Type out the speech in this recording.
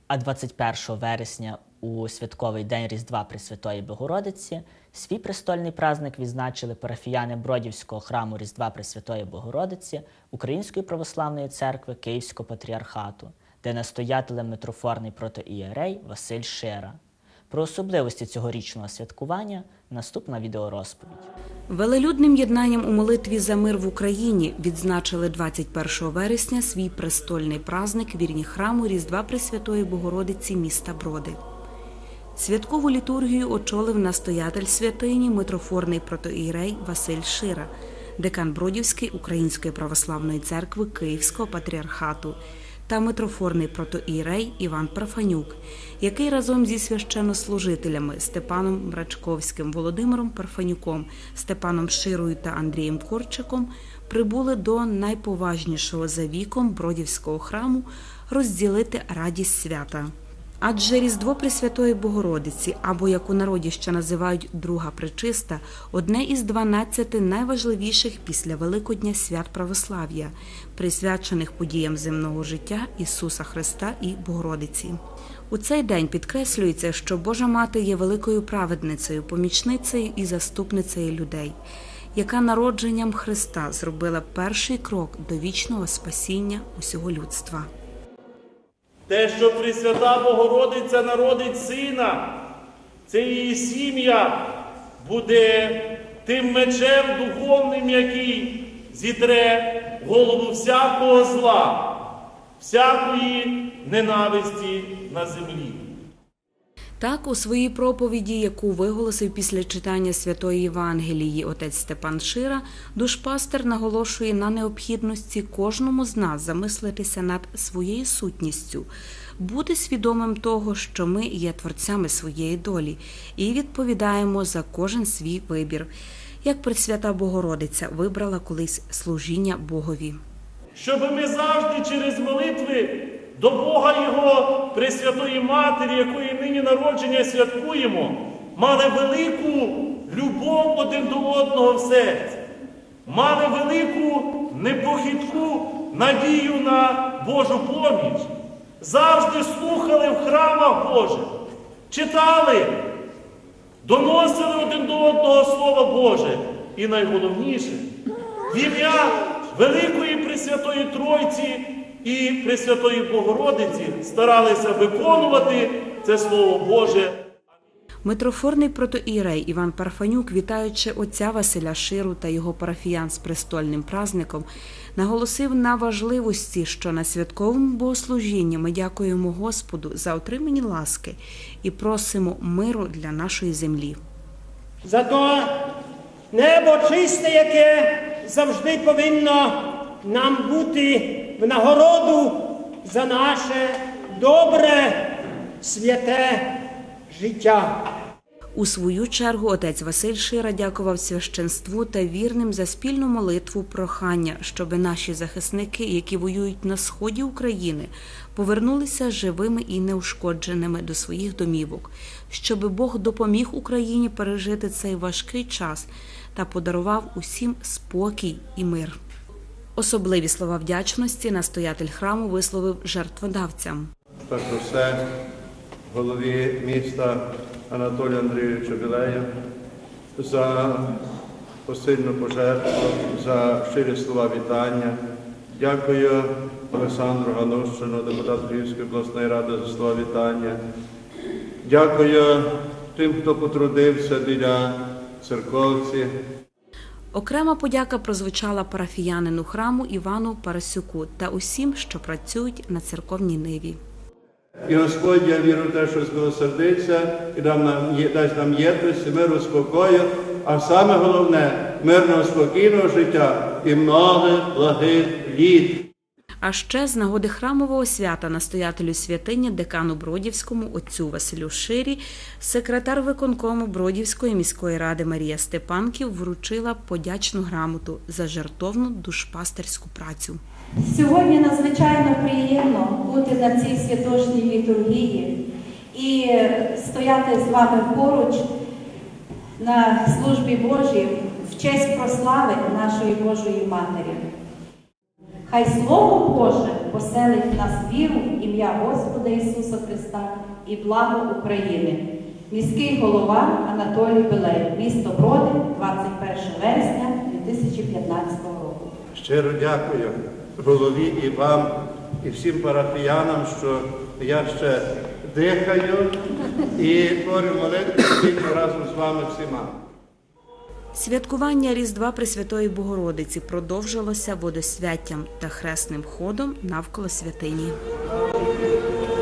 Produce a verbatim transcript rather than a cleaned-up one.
А двадцять першого вересня у святковий день Різдва Пресвятої Богородиці свій престольний праздник відзначили парафіяни Бродівського храму Різдва Пресвятої Богородиці Української православної церкви Київського патріархату, де настоятелем митрофорний протоієрей Василь Шира. Про особливості цьогорічного святкування наступна відеорозповідь. Велелюдним єднанням у молитві за мир в Україні відзначили двадцять першого вересня свій престольний праздник вірні храму Різдва Пресвятої Богородиці міста Броди. Святкову літургію очолив настоятель святині митрофорний протоієрей Василь Шира, декан Бродівської Української православної церкви Київського патріархату та митрофорний протоієрей Іван Парфанюк, який разом зі священнослужителями Степаном Мрачковським, Володимиром Парфанюком, Степаном Широю та Андрієм Корчаком прибули до найповажнішого за віком Бродівського храму розділити радість свята. Адже Різдво Пресвятої Богородиці, або як у народі ще називають Друга Пречиста, одне із дванадцяти найважливіших після Великодня свят православ'я, присвячених подіям земного життя Ісуса Христа і Богородиці. У цей день підкреслюється, що Божа Мати є великою праведницею, помічницею і заступницею людей, яка народженням Христа зробила перший крок до вічного спасіння усього людства. Те, що Пресвята Богородиця народить сина, це її сім'я буде тим мечем духовним, який зітре голову всякого зла, всякої ненависті на землі. Так, у своїй проповіді, яку виголосив після читання Святої Євангелії отець Степан Шира, душпастер наголошує на необхідності кожному з нас замислитися над своєю сутністю, бути свідомим того, що ми є творцями своєї долі і відповідаємо за кожен свій вибір, як Пресвята Богородиця вибрала колись служіння Богові. Щоб ми завжди через молитви до Бога Його Пресвятої Матері, якої нині народження святкуємо, мали велику любов один до одного в серці, мали велику непохитку надію на Божу поміч, завжди слухали в храмах Божих, читали, доносили один до одного Слово Боже. І найголовніше, в ім'я Великої Пресвятої Тройці і Пресвятої Богородиці старалися виконувати це Слово Боже. Митрофорний протоієрей Іван Парфанюк, вітаючи отця Василя Ширу та його парафіян з престольним праздником, наголосив на важливості, що на святковому богослужінні ми дякуємо Господу за отримані ласки і просимо миру для нашої землі. За то небо чисте, яке завжди повинно нам бути в нагороду за наше добре, святе життя. У свою чергу отець Василь Шира дякував священству та вірним за спільну молитву прохання, щоб наші захисники, які воюють на сході України, повернулися живими і неушкодженими до своїх домівок, щоб Бог допоміг Україні пережити цей важкий час та подарував усім спокій і мир. Особливі слова вдячності настоятель храму висловив жертводавцям. Перш за все, голові міста Анатолію Андрійовичу Білею за посильну пожертву, за щирі слова вітання. Дякую Олександру Ганущину, депутату Львівської обласної ради, за слова вітання. Дякую тим, хто потрудився біля церковці. Окрема подяка прозвучала парафіянину храму Івану Парасюку та усім, що працюють на церковній ниві. І Господь, я вірю в те, що змилосердиться і дасть нам єдність, миру, спокою, а саме головне – мирного, спокійного життя і много благих літ. А ще з нагоди храмового свята настоятелю святині, декану Бродівському, отцю Василю Ширі, секретар виконкому Бродівської міської ради Марія Степанків вручила подячну грамоту за жертовну душпастерську працю. Сьогодні надзвичайно приємно бути на цій святочній літургії і стояти з вами поруч на службі Божій в честь прослави нашої Божої Матері. Хай Слово Боже поселить в нас віру, ім'я Господа Ісуса Христа і благо України. Міський голова Анатолій Білей, місто Броди, двадцять перше вересня дві тисячі п'ятнадцятого року. Щиро дякую голові і вам, і всім парафіянам, що я ще дихаю і творю молитву разом з вами всіма. Святкування Різдва Пресвятої Богородиці продовжилося водосвяттям та хресним ходом навколо святині.